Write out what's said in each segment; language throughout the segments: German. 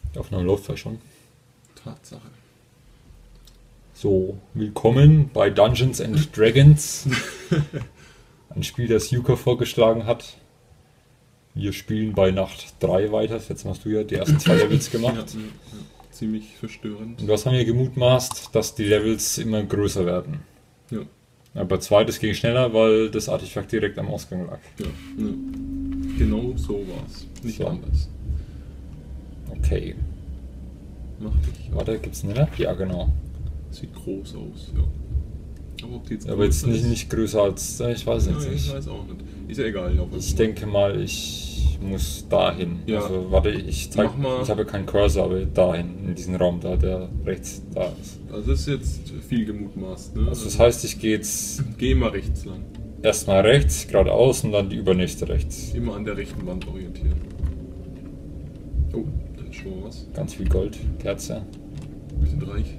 Die Aufnahme läuft ja schon. Tatsache. So, willkommen bei Dungeons and Dragons. Ein Spiel, das Yuka vorgeschlagen hat. Wir spielen bei Nacht 3 weiter. Jetzt hast du ja die ersten 2 Levels gemacht. Ja, ziemlich verstörend. Und was haben wir gemutmaßt? Dass die Levels immer größer werden. Ja. Aber bei 2 das ging schneller, weil das Artefakt direkt am Ausgang lag. Ja. Genau so war's. Nicht So. anders. Okay. Mach dich. Warte, gibt's eine Map? Ja, genau. Sieht groß aus, ja. Aber ob die jetzt Aber jetzt größer ist? nicht größer als... Ich weiß Ja, jetzt ich nicht. weiß auch nicht. Ist ja egal. Ich denke mal, ich muss dahin. Ja. Also, warte, ich zeig, Mach mal. ich habe keinen Cursor, aber dahin, in diesen Raum da, der rechts da ist. Also das ist jetzt viel gemutmaßt, ne? Also das heißt, ich gehe jetzt Geh mal rechts lang. erstmal rechts, geradeaus und dann die übernächste rechts. Immer an der rechten Wand orientieren. Oh, da ist schon mal was. Ganz viel Gold, Kerze. Wir sind reich.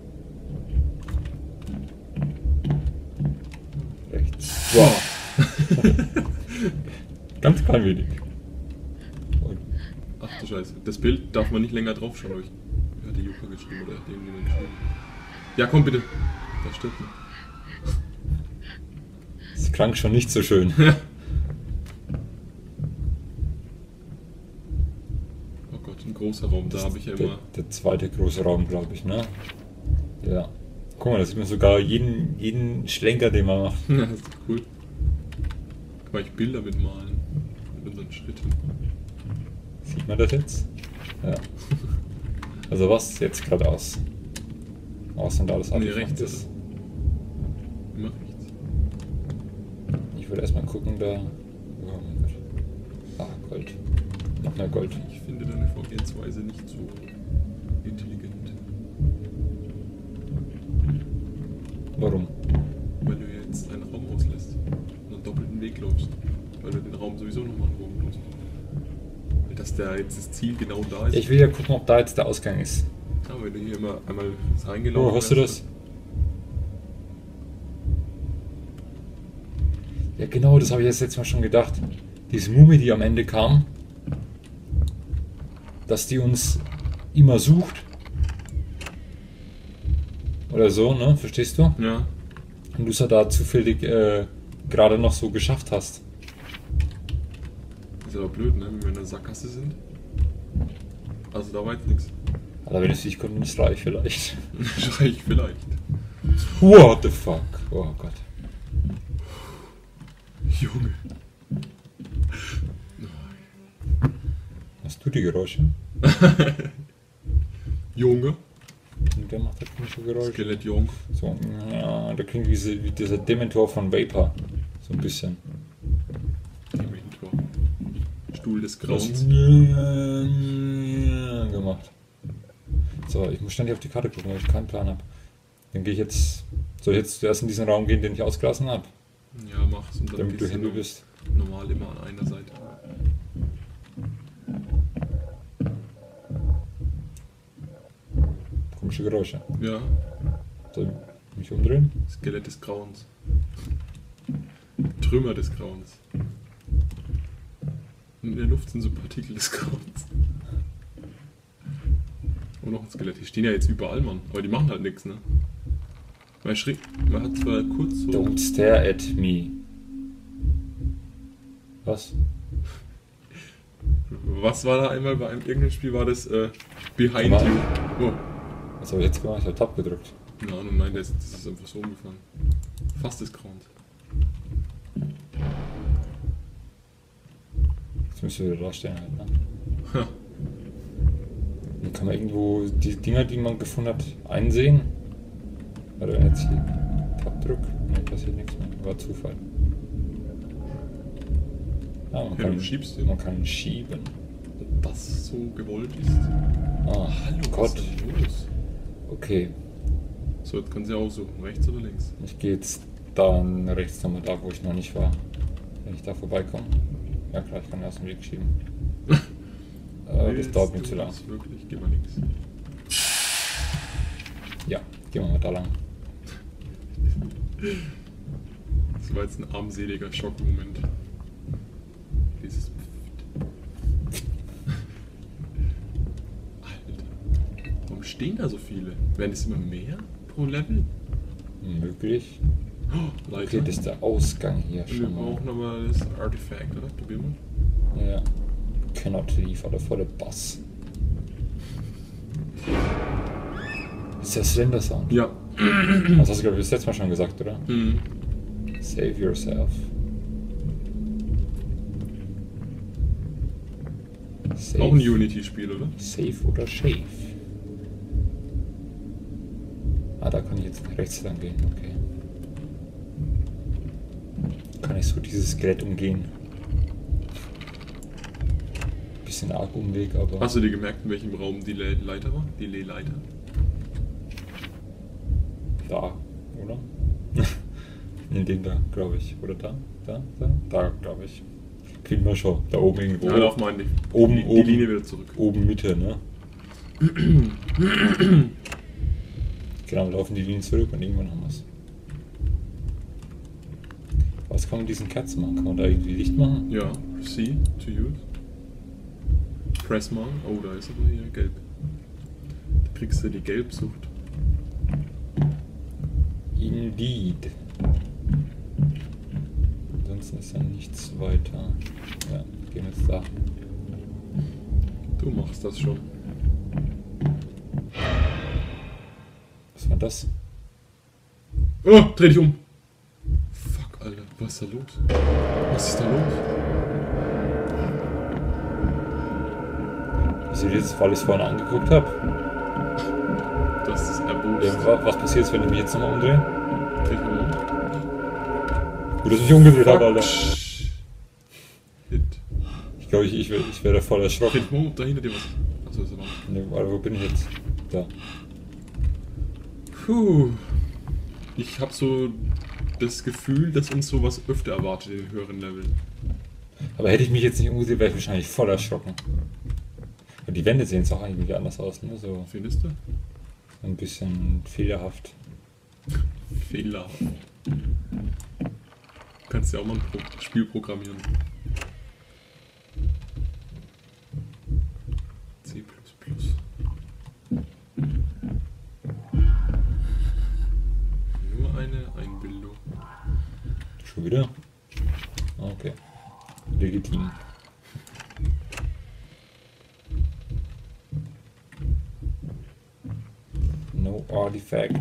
Rechts. Wow. Ganz klein wenig. Und Ach du Scheiße. Das Bild darf man nicht länger drauf schauen. Wer hat die Yuka geschrieben oder hat irgendjemand geschrieben? Ja, komm bitte. Da stirbt man. das klang schon nicht so schön. Oh Gott, ein großer Raum. Da habe ich ja immer. Der zweite große Raum, glaube ich, ne? Ja. Guck mal, da sieht man sogar jeden Schlenker, den man macht. Ja, das ist cool. Kann man eigentlich Bilder mitmalen. Mit unseren Schritten. Sieht man das jetzt? Ja. Also was? Jetzt geradeaus. Außen da das Nee, Artefakt rechts, ist. Immer rechts. Ich würde erstmal gucken, da... Oh mein Gott. Ah, Gold. Noch mehr Gold. Ich finde deine Vorgehensweise nicht so intelligent. Warum? Weil du jetzt einen Raum auslässt und einen doppelten Weg läufst. Weil du den Raum sowieso nochmal angucken musst. Weil dass da jetzt das Ziel genau da ist. Ich will ja gucken, ob da jetzt der Ausgang ist. Ja, wenn du hier immer einmal reingelaufen Oh, hast du wärst, das? Ja genau, das habe ich jetzt mal schon gedacht. Diese Mumie, die am Ende kam, dass die uns immer sucht. Oder so, ne? Verstehst du? Ja. Und du es ja da zufällig gerade noch so geschafft hast. Ist aber blöd, ne? Wenn wir in der Sackgasse sind. Also da war jetzt nichts. Aber wenn es dich kommt, ist reich vielleicht. Schrei ich vielleicht. What the fuck? Oh Gott. Junge. Hast du die Geräusche? Junge. Und der macht halt komische Geräusche. Skelett-Jung. So, ja, der klingt wie dieser Dementor von Vapor. So ein bisschen. Dementor. Stuhl des Grauens. Gemacht. So, ich muss ständig auf die Karte gucken, weil ich keinen Plan habe. Dann gehe ich jetzt. Soll ich jetzt zuerst in diesen Raum gehen, den ich ausgelassen habe? Ja, mach's und dann Damit du gehst Hände bist. normal immer an einer Seite. Komische Geräusche. Ja, Soll ich mich umdrehen? Skelett des Grauens. Trümmer des Grauens. Und in der Luft sind so Partikel des Grauens. Und noch ein Skelett. Die stehen ja jetzt überall, Mann. Aber die machen halt nichts, ne? Man hat zwar kurz so. Don't stare at me. Was? Was war da einmal bei einem irgendeinem Spiel? War das Behind Mal. You? Oh. Was habe ich jetzt gemacht? Ich habe Tab gedrückt. Nein, das ist einfach so umgefallen. Fast des Grauens. Jetzt müsste wieder da stehen halt, ne? Ha. Dann kann man irgendwo die Dinger, die man gefunden hat, einsehen. Warte, wenn jetzt hier Tab drück, ne, passiert nichts mehr. War Zufall. Ah, Ja, du schiebst den. man kann schieben. Ob das so gewollt ist? Ah, Hallo, was Gott. ist denn los? Okay, So, jetzt können Sie aussuchen, rechts oder links? ich gehe jetzt dann rechts nochmal da, wo ich noch nicht war. Wenn ich da vorbeikomme. Ja klar, ich kann erst einen Weg schieben. Das dauert mir zu lang. Wirklich, geh mal links. Ja, gehen wir mal da lang. Das war jetzt ein armseliger Schockmoment. Dieses stehen da so viele? Werden es immer mehr pro Level? Möglich. Oh, Leiter. Okay, das ist der Ausgang hier Und wir schon mal. brauchen nochmal das Artefakt, oder? Probier mal. Ja. Cannot leave, oder voller Bass. Ist der Slender Sound? Ja. Das hast du, glaube ich, das letzte Mal schon gesagt, oder? Mhm. Save yourself. Save. Auch ein Unity-Spiel, oder? Save oder Shave? Ah, da kann ich jetzt rechts lang gehen, okay. Kann ich so dieses Skelett umgehen. Bisschen arg Umweg, aber... Hast du dir gemerkt, in welchem Raum die Leiter war? Die Leiter? Da, oder? In dem da, glaube ich. Oder da? Da, glaube ich. Kriegen wir schon. Da oben irgendwo. Ja, lauf mal in die, Oben, die oben. Linie wieder zurück. Oben Mitte, ne? Genau, wir laufen die Linie zurück und irgendwann haben wir es. Was kann man mit diesen Kerzen machen? Kann man da irgendwie Licht machen? Ja, C to use. Press mal. Oh, da ist aber hier gelb. Da kriegst du die Gelbsucht. Indeed. Ansonsten ist ja nichts weiter. Ja, gehen wir jetzt da. Du machst das schon. Was war das? Oh, dreh dich um! Fuck, Alter, was ist da los? Was ist da los? Ich sehe jetzt, weil ich es vorhin angeguckt habe. Das ist erbost. Ja, was passiert, wenn ich mich jetzt nochmal umdrehe? Dreh dich mal um. Gut, dass ich mich umgedreht habe, Alter. Hit. Ich glaube, ich wäre voll erschrocken. Dreh dich mal um, da hinter dir was. Achso, ist er noch. Ne, Alter, wo bin ich jetzt? Da. Puh. Ich habe so das Gefühl, dass uns sowas öfter erwartet in den höheren Leveln. Aber hätte ich mich jetzt nicht umgedreht, wäre ich wahrscheinlich voll erschrocken. Und die Wände sehen jetzt auch irgendwie anders aus, ne? So Findest du? ein bisschen fehlerhaft. Fehler. Du kannst ja auch mal ein Spiel programmieren. C++. Nur eine Einbildung. Schon wieder? Okay. Legitim. No artifact.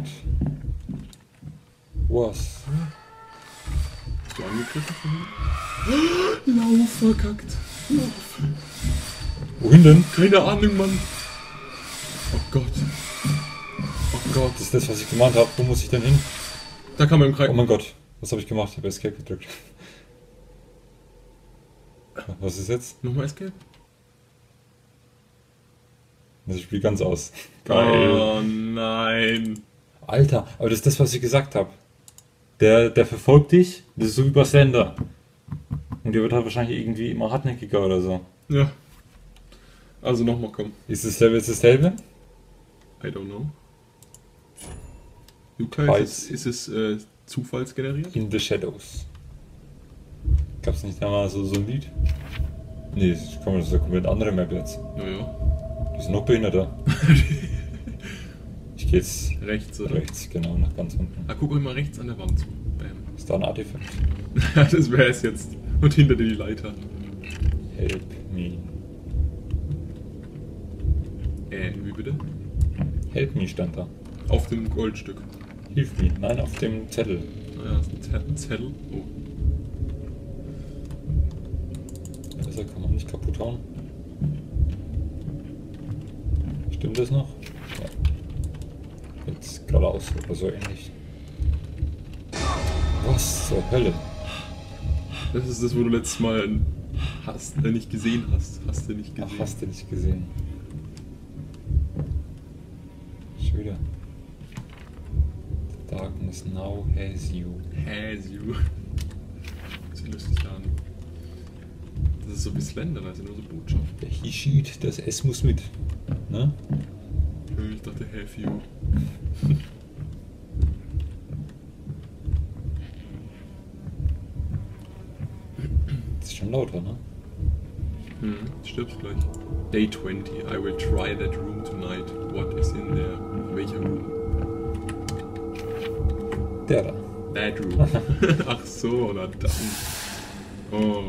Was? Hast du angegriffen von mir? Lauf, verkackt. Lauf. Wohin denn? Keine Ahnung, Mann. Oh Gott. Oh Gott. Das ist das, was ich gemacht habe. Wo muss ich denn hin? Da kann man im Kreis. Oh mein Gott. Was habe ich gemacht? Ich habe Escape gedrückt. Was ist jetzt? Nochmal Escape? Das Spiel ganz aus. Geil. Oh nein. Alter, aber das ist das, was ich gesagt habe. Der verfolgt dich, das ist so über Slender. Und der wird halt wahrscheinlich irgendwie immer hartnäckiger oder so. Ja. Also nochmal, komm. Ist das Level dasselbe? I don't know. Luca, Weiß. ist es zufallsgeneriert? In the Shadows. Gab's nicht da mal so ein Lied? Nee, das ist eine komplett andere Map jetzt. Naja. Die sind noch behinderter. Ich gehe jetzt Rechts, oder? rechts, genau, nach ganz unten. Ah, guck euch mal rechts an der Wand zu. Bam. Ist da ein Artefakt? Das wäre es jetzt. Und hinter dir die Leiter. Help me. Wie bitte? Help me stand da. Auf dem Goldstück. Hilf mir. Nein, auf dem Zettel. Naja, das ist ein Zettel. Oh. Besser kann man nicht kaputt hauen. Stimmt das noch? Ja. Jetzt geradeaus oder so ähnlich. Was zur Hölle? Das ist das, wo du letztes Mal nicht gesehen hast. Hast du nicht gesehen. Ach, hast du nicht gesehen. Schon wieder. The darkness now has you. Has you. Das sieht lustig an. Das ist so wie Slender, da ist ja nur so Botschaft. Der He Sheet, das S muss mit. Ne? Ich dachte, have you. Das ist schon lauter, ne? Stirbst gleich. Day 20. I will try that room tonight. What is in Der da. Bedroom. Ach so, na dann. Oh.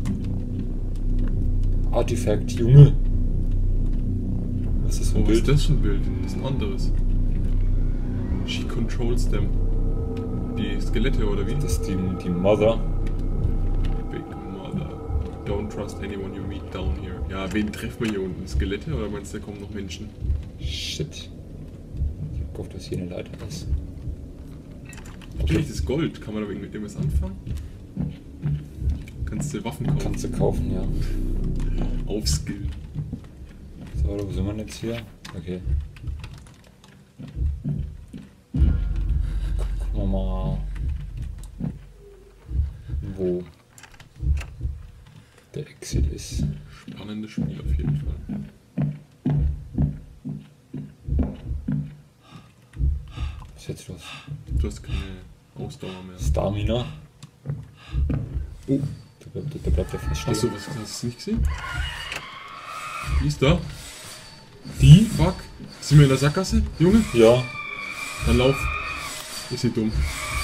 Artifact, Junge. Was ist das für ein Oh, was ist Bild? das für ein Bild? Das ist ein anderes. She controls them. Die Skelette, oder wie? Das ist die Mother. Big Mother. Don't trust anyone you meet down here. Ja, wen treffen wir hier unten? Skelette oder meinst du, da kommen noch Menschen? Shit. Ich hab gehofft, dass hier eine Leiter ist. Okay, das ist Gold. Kann man aber mit dem was anfangen? Kannst du Waffen kaufen? Kannst du kaufen, ja. Aufskillen. So, wo sind wir denn jetzt hier? Okay. Gucken wir mal, wo der Exit ist. Spannendes Spiel auf jeden Fall. Was ist jetzt los? Du hast keine Ausdauer mehr. Stamina. Oh. Da bleibt er feststehen. Achso, was hast du nicht gesehen? Die ist da. Die? Fuck. Sind wir in der Sackgasse, Junge? Ja. Dann lauf. Ist sie dumm.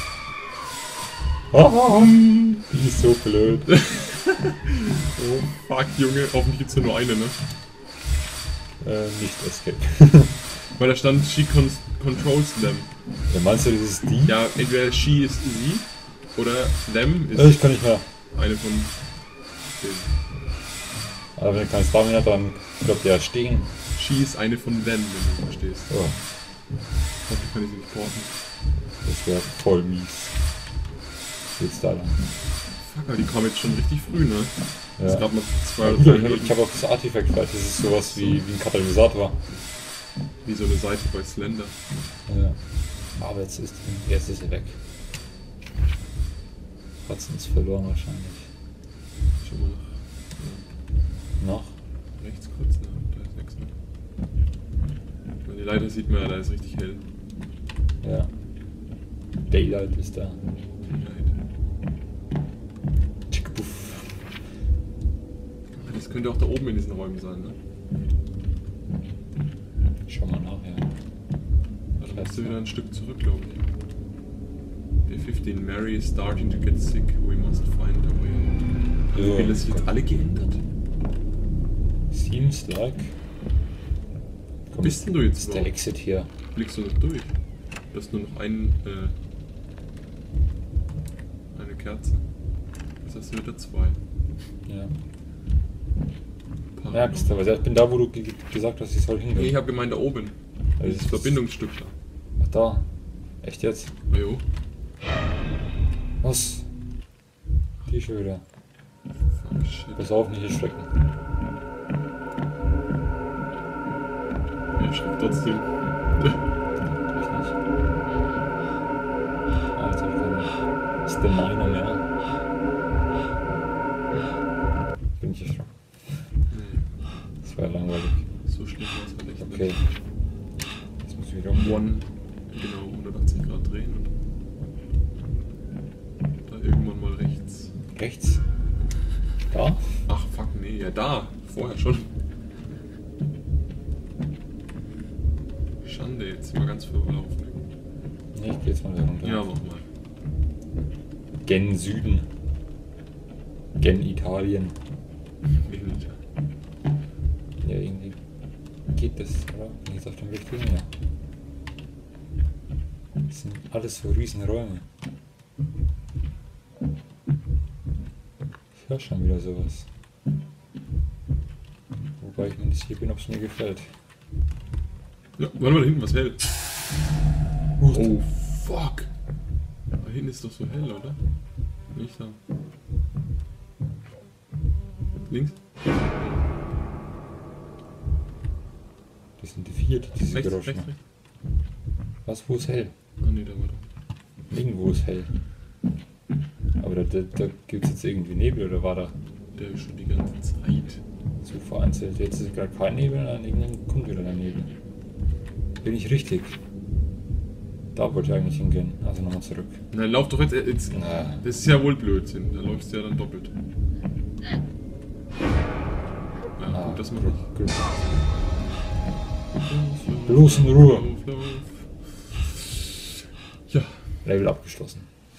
Die ist so blöd. Oh, fuck, Junge. Hoffentlich gibt's nur eine, ne? Nicht Escape. Weil da stand, she controls them. Ja, meinst du, das ist die? Ja, entweder she ist sie oder them ist Ich kann nicht mehr. eine von denen. Aber wenn du keine Stamina hat, dann bleibt der stehen. She ist eine von them, wenn du verstehst. Oh, Hoffentlich kann ich sie nicht porten. das wäre voll mies. Geht's da lang? Fuck, aber die kam jetzt schon richtig früh, ne? Es Ja. gab noch 2 Ja, oder gut, 3 ich Minuten. habe auch das Artifact, vielleicht das ist sowas wie ein Katalysator. Wie so eine Seite bei Slender. Ja. Aber jetzt ist er weg. Hat's uns verloren wahrscheinlich. Schau mal nach. Noch? Ja, rechts kurz, ne? Da ist nichts mehr. Und die Leiter sieht man ja, da ist richtig hell. Ja. Daylight ist da. Tschickebuff. Das könnte auch da oben in diesen Räumen sein, ne? Schau mal nach, ja. Da musst du wieder ein Stück zurück, glaube ich. B15, Mary is starting to get sick. We must find a way out. Ja, Haben das jetzt alle geändert? Seems like. Wo bist denn du jetzt Ist der überhaupt? Exit hier? Blickst du noch durch? Du hast nur noch eine Kerze. Jetzt hast du wieder 2. Ja. Merkst du, aber ich bin da, wo du gesagt hast, ich soll Nee, hingehen. ich habe gemeint da oben. Also Dieses Verbindungsstück da. Ach da. Echt jetzt? Na jo. Was? Die schon wieder. Fuck shit. Pass auf, nicht erschrecken. Ja, schreib trotzdem. Ich nicht. Ah, jetzt hab ich keine Stamina mehr. Bin ich erschrocken. Nee, Das war langweilig. so schlimm war es halt echt Okay. nicht. Jetzt muss ich wieder um. Genau, 180 Grad drehen und da irgendwann mal rechts. Rechts. Da? Ach fuck, nee, ja da. Vorher schon. Schande, jetzt mal ganz verlaufen. Ne, ich geh jetzt mal wieder runter. Ja, mach mal. Gen Süden. Gen Italien. Wegen nicht. Ja, irgendwie geht das, oder? Bin ich jetzt auf dem Weg hin? Ja. Das sind alles so riesen Räume. Ich höre schon wieder sowas. Wobei ich mir nicht sicher bin, ob es mir gefällt. Ja, warte mal, da hinten was hell. Oh fuck. Da hinten ist doch so hell, oder? Nicht da. Links? Das sind die vierte, diese Rechts, Geräusche. rechts, rechts. Was, wo ist hell? Ah ne, da war da. Irgendwo ist hell. Aber da gibt es jetzt irgendwie Nebel oder war da Der ist schon die ganze Zeit. so vereinzelt? Jetzt ist gerade kein Nebel, dann irgendwann kommt wieder der Nebel. Bin ich richtig? Da wollte ich eigentlich hingehen. Also nochmal zurück. Na, lauf doch jetzt. Na, Das ist ja wohl Blödsinn. Da läufst du ja dann doppelt. Ja, gut, das mache ich. gut. Lauf, Bloß in Ruhe. Lauf, lauf. Ja, Level abgeschlossen.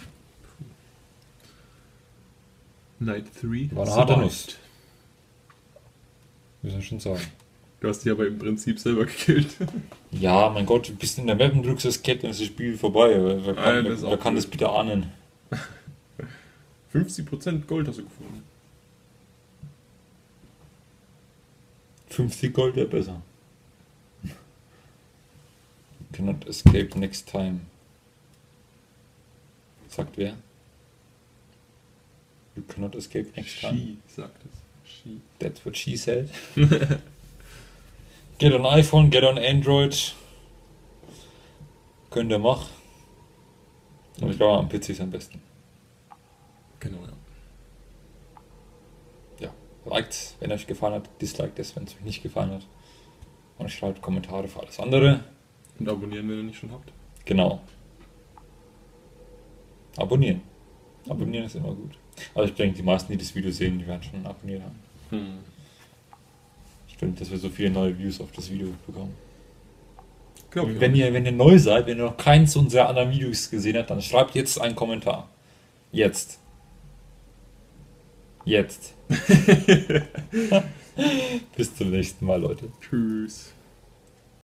Night 3. War eine harte Nuss. Müssen wir schon sagen. Du hast dich aber im Prinzip selber gekillt. Ja, mein Gott, du bist in der Map und drückst Escape, dann ist das Spiel vorbei. Wer kann das bitte ahnen? 50% Gold hast du gefunden. 50 Gold wäre besser. Cannot escape next time. Sagt wer? You cannot escape next time. She sagt es. She. That's what she said. Get on iPhone, get on Android. Könnt ihr machen. Und ich glaube, am PC ist am besten. Genau, ja. Ja, liked, wenn euch gefallen hat. Disliked es, wenn es euch nicht gefallen hat. Und schreibt Kommentare für alles andere. Und abonnieren, wenn ihr nicht schon habt. Genau. Abonnieren. Abonnieren ist immer gut. Aber ich denke, die meisten, die das Video sehen, die werden schon abonniert haben. Ich finde, dass wir so viele neue Views auf das Video bekommen. Und wenn ihr neu seid, wenn ihr noch keins unserer anderen Videos gesehen habt, dann schreibt jetzt einen Kommentar. Jetzt. Jetzt. Bis zum nächsten Mal, Leute. Tschüss.